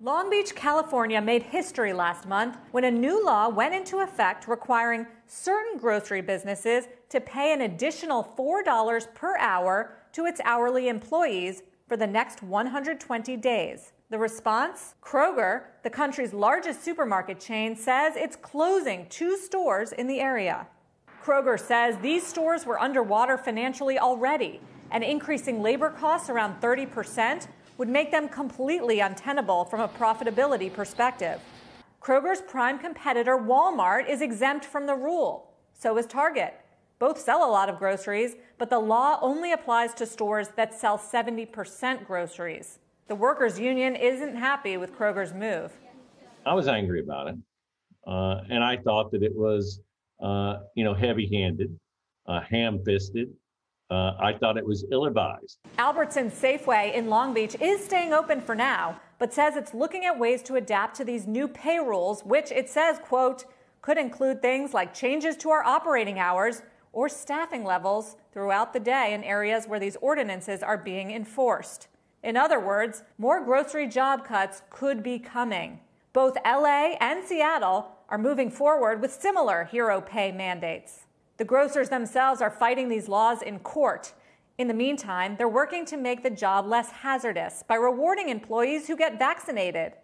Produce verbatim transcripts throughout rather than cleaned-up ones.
Long Beach, California made history last month when a new law went into effect requiring certain grocery businesses to pay an additional four dollars per hour to its hourly employees for the next one hundred twenty days. The response? Kroger, the country's largest supermarket chain, says it's closing two stores in the area. Kroger says these stores were underwater financially already, and increasing labor costs around thirty percent would make them completely untenable from a profitability perspective. Kroger's prime competitor, Walmart, is exempt from the rule. So is Target. Both sell a lot of groceries, but the law only applies to stores that sell seventy percent groceries. The workers' union isn't happy with Kroger's move. I was angry about it, uh, and I thought that it was, uh, you know, heavy-handed, uh, ham-fisted. Uh, I thought it was ill-advised. Albertsons Safeway in Long Beach is staying open for now, but says it's looking at ways to adapt to these new pay rules, which it says, quote, could include things like changes to our operating hours or staffing levels throughout the day in areas where these ordinances are being enforced. In other words, more grocery job cuts could be coming. Both L A and Seattle are moving forward with similar hero pay mandates. The grocers themselves are fighting these laws in court. In the meantime, they're working to make the job less hazardous by rewarding employees who get vaccinated.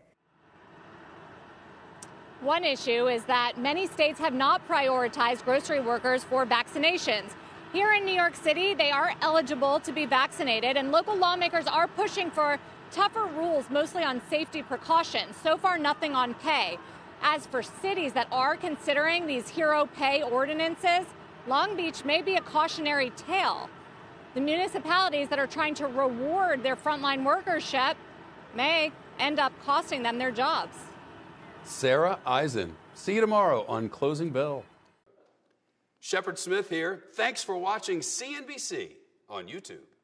One issue is that many states have not prioritized grocery workers for vaccinations. Here in New York City, they are eligible to be vaccinated, and local lawmakers are pushing for tougher rules, mostly on safety precautions. So far, nothing on pay. As for cities that are considering these hero pay ordinances, Long Beach may be a cautionary tale. The municipalities that are trying to reward their frontline workership may end up costing them their jobs. Sarah Eisen. See you tomorrow on Closing Bell. Shepard Smith here. Thanks for watching C N B C on YouTube.